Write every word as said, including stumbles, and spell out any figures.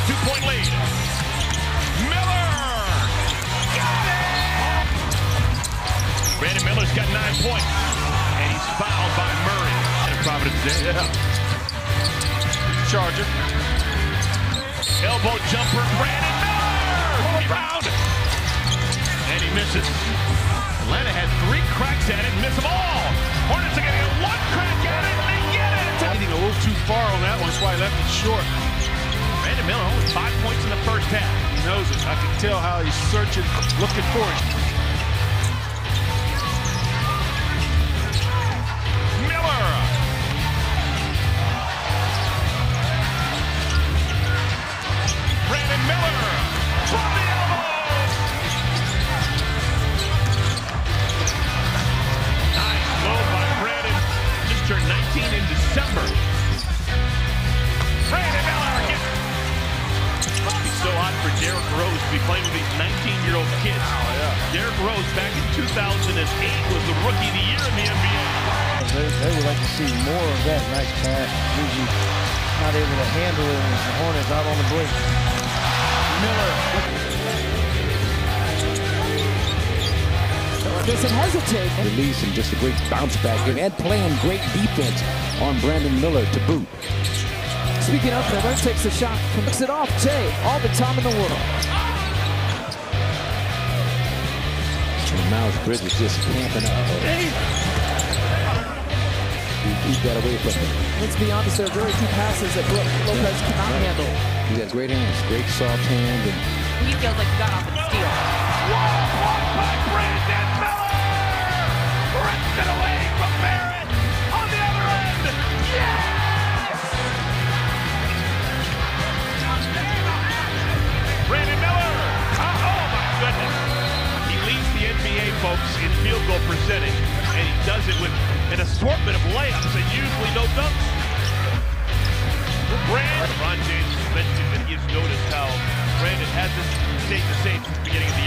two-point lead. Miller! Got it! Brandon Miller's got nine points, and he's fouled by Murray. And Providence Day, yeah. Charger. Elbow jumper, Brandon Miller! Rebound! And he misses. Atlanta had three cracks at it and miss them all. Hornets are going to get one crack at it and they get it. Hitting a little too far on that one, that's why he left it short. Brandon Miller only five points in the first half. He knows it. I can tell how he's searching, looking for it. Miller. Brandon Miller. From the elbow. Nice low by Brandon. Just turned nineteen in December. Brandon Miller. Gets... Must be so odd for Derrick Rose to be playing with these nineteen-year-old kids. Oh, yeah. Derrick Rose back in two thousand eight was the Rookie of the Year in the N B A. They, they would like to see more of that nice pass. Usually not able to handle it, and the Hornets out on the break. Miller. Doesn't hesitate. Release and just a great bounce back game and playing great defense on Brandon Miller to boot. Speaking of, Miller takes a shot, connects it off. Jay, all the time in the world. And Miles Bridges just camping up. Keep that away from him. Let's be honest, there are very few passes that Brook Lopez Yeah, cannot right. handle. He got great hands, great soft hands, and He feels like he got off the steal. Whoa, blocked by Brandon Miller! Ripped it away from Barrett on the other end! Yes! Brandon Miller! Oh, oh my goodness! He leads the N B A, folks, in field goal percentage, and he does it with an assortment of layups and usually no dunks. Brandon, LeBron James mentioned that he has noticed how Brandon hasn't stayed the same since the beginning of the